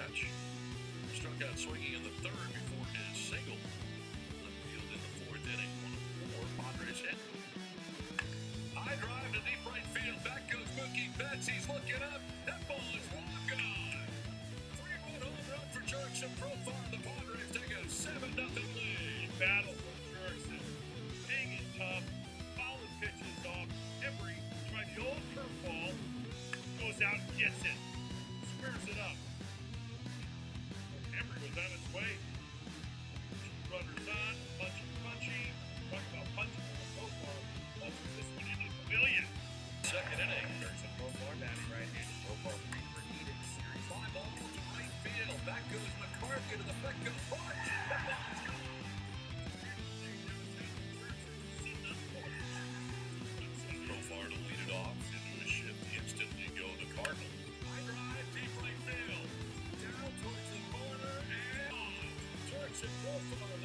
stretch. Struck out swinging in the third before his single. Left field in the fourth inning. 1-4, Padres hit. High drive to deep right field. Back goes Mookie Betts. He's looking up. That ball is walking on. 3-1 home run for Jurickson Profar. The Padres take a 7-0 lead. Battle for Jurickson. Hanging tough. Solid pitches off every. Tried the old curveball. Goes out and gets it. Squares it up. Emery was on its way. Runners on. Punchy. Talk about punching on the Profar. Punches this one into the pavilion. Second inning. Jurickson Profar batting right-handed. Profar 3 for 8 in the series. Fly ball to right field. Back goes McCarthy to the Petco punch. That ball's gone. Profar to lead it off into a shift. Instantly go to Cardinal. High drive, deep right field. Down towards the corner and on. Jurickson Profar